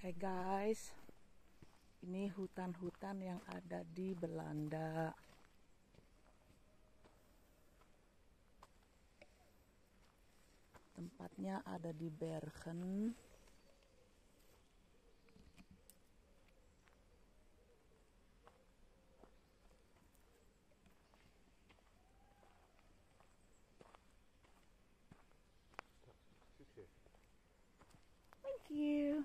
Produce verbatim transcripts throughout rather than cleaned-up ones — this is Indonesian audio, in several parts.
Hai guys, ini hutan-hutan yang ada di Belanda. Tempatnya ada di Bergen. Thank you.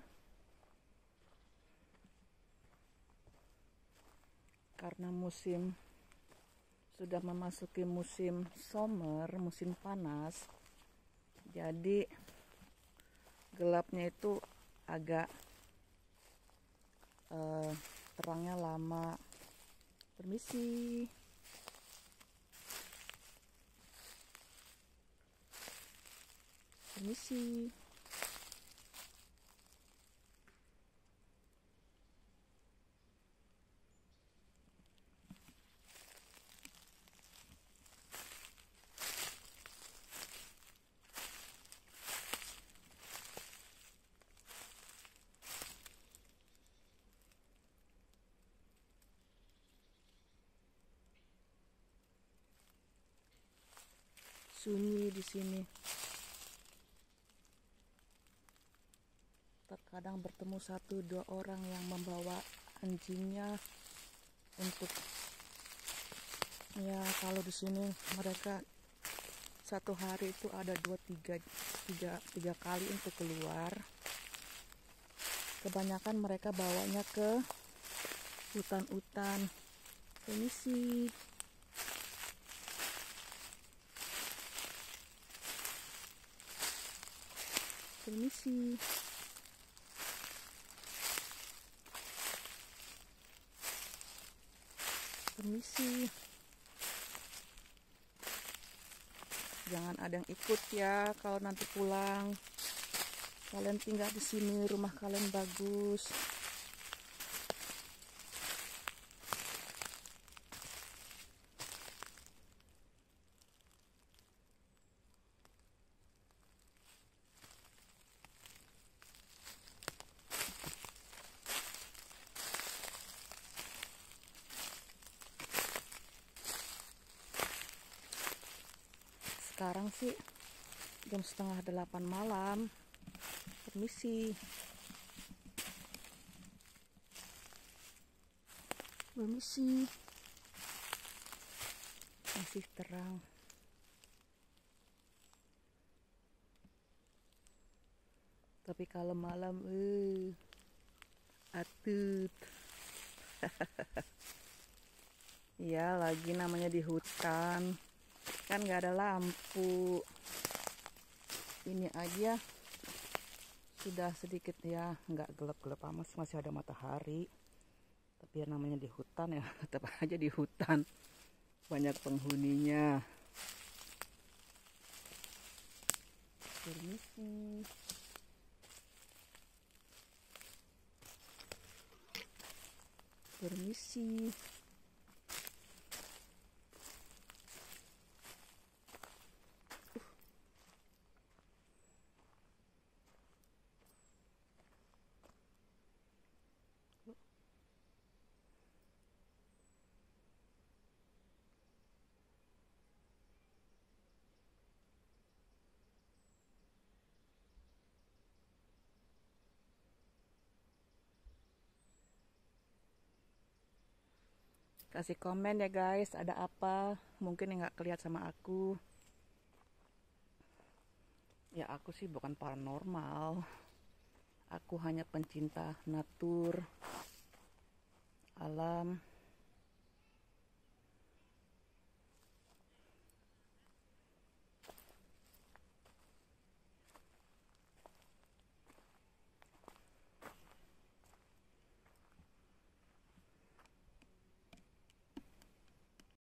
Karena musim sudah memasuki musim summer, musim panas, jadi gelapnya itu agak uh, terangnya lama. Permisi. Permisi. Sunyi di sini. Terkadang bertemu satu dua orang yang membawa anjingnya untuk, ya kalau di sini mereka satu hari itu ada dua tiga tiga tiga kali untuk keluar. Kebanyakan mereka bawanya ke hutan-hutan. Permisi. Permisi. Permisi. Jangan ada yang ikut ya kalau nanti pulang. Kalian tinggal di sini, rumah kalian bagus. Sekarang sih jam setengah delapan malam. Permisi. Permisi. Masih terang. Tapi kalau malam, eh, atut. Ya, lagi namanya di hutan. Kan nggak ada lampu. Ini aja sudah sedikit ya, nggak gelap-gelap amat, masih ada matahari. Tapi ya namanya di hutan ya, tetap aja di hutan. Banyak penghuninya. Permisi. Permisi. Kasih komen ya guys, ada apa? Mungkin yang nggak kelihatan sama aku. Ya aku sih bukan paranormal. Aku hanya pencinta natur, alam.